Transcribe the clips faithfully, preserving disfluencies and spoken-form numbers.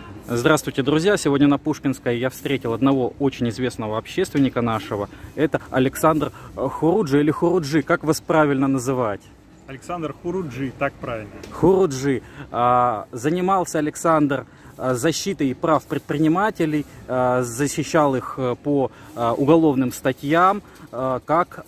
Здравствуйте, друзья! Сегодня на Пушкинской я встретил одного очень известного общественника нашего. Это Александр Хуруджи или Хуруджи, как вас правильно называть? Александр Хуруджи, так правильно. Хуруджи. Занимался Александр защитой прав предпринимателей, защищал их по уголовным статьям, как,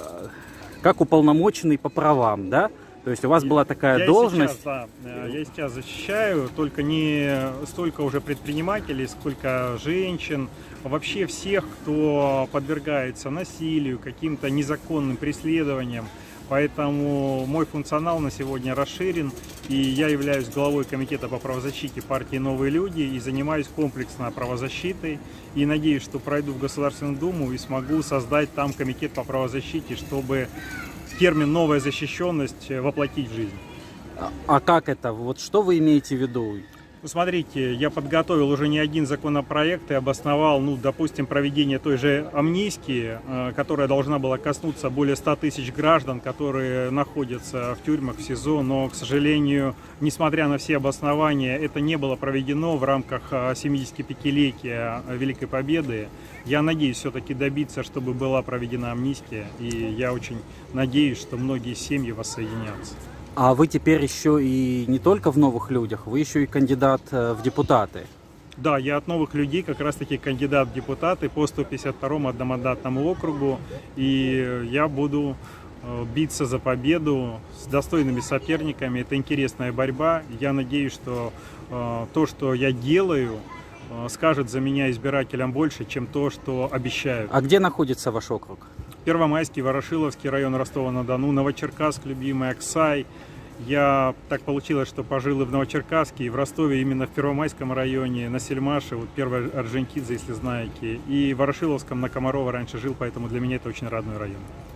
как уполномоченный по правам, да? То есть у вас была такая я должность? Сейчас, да, я сейчас защищаю только не столько уже предпринимателей, сколько женщин, вообще всех, кто подвергается насилию, каким-то незаконным преследованиям. Поэтому мой функционал на сегодня расширен, и я являюсь главой комитета по правозащите партии «Новые люди» и занимаюсь комплексно правозащитой. И надеюсь, что пройду в Государственную Думу и смогу создать там комитет по правозащите, чтобы термин «новая защищенность» воплотить в жизнь. А как это? Вот что вы имеете в виду? Смотрите, я подготовил уже не один законопроект и обосновал, ну, допустим, проведение той же амнистии, которая должна была коснуться более ста тысяч граждан, которые находятся в тюрьмах, в СИЗО, но, к сожалению, несмотря на все обоснования, это не было проведено в рамках семидесятипятилетия Великой Победы. Я надеюсь все-таки добиться, чтобы была проведена амнистия, и я очень надеюсь, что многие семьи воссоединятся. А вы теперь еще и не только в «Новых людях», вы еще и кандидат в депутаты. Да, я от «Новых людей» как раз-таки кандидат в депутаты по сто пятьдесят второму одномандатному округу. И я буду биться за победу с достойными соперниками. Это интересная борьба. Я надеюсь, что то, что я делаю, скажет за меня избирателям больше, чем то, что обещают. А где находится ваш округ? Первомайский, Ворошиловский район Ростова-на-Дону, Новочеркасск, любимый, Аксай. Я так получилось, что пожил и в Новочеркасске, и в Ростове, именно в Первомайском районе, на Сельмаше, вот первый Орджоникидзе, если знаете, и в Ворошиловском на Комарова раньше жил, поэтому для меня это очень родной район.